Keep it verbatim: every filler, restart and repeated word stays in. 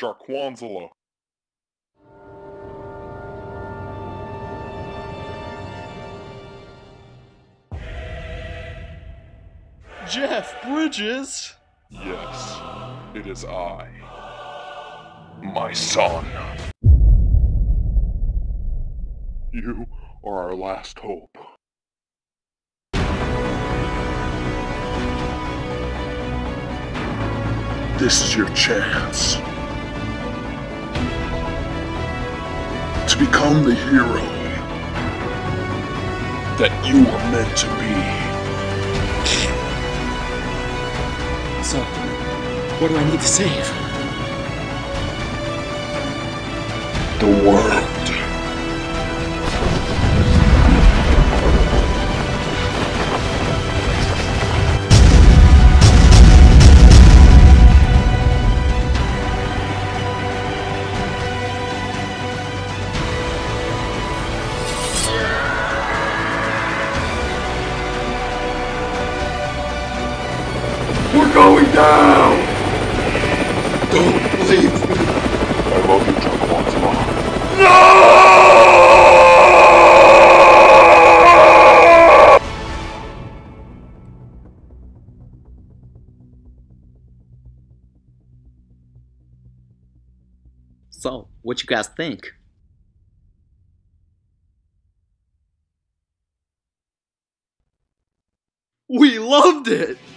Jarquanzela. Jeff Bridges? Yes, it is I. My son. You are our last hope. This is your chance to become the hero that you were meant to be. So, what do I need to save? The world. We're going down! Don't leave me! I love you, Jarquanzela. No! So, what you guys think? We loved it!